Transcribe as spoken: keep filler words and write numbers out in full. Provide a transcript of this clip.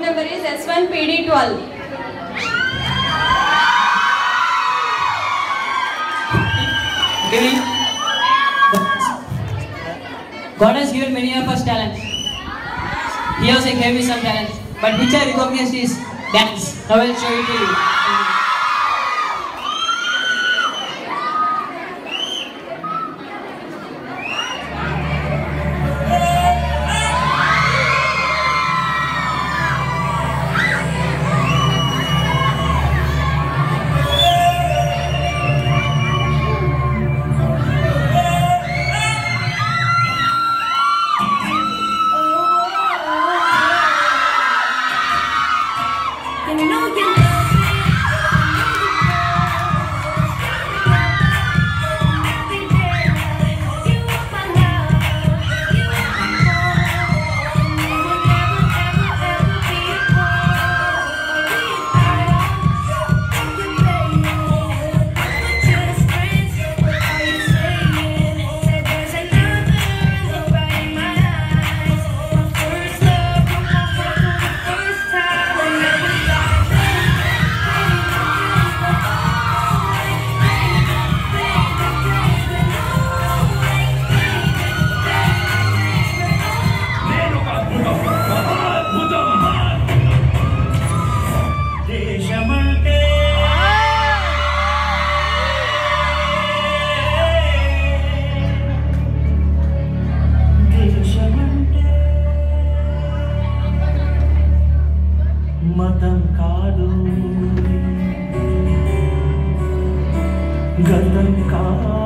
number is S one P D twelve. Okay. God has given many of us talents. He also gave me some talents. But which I recognize is dance. I will show it to you. మతం కాదు గతం కాదు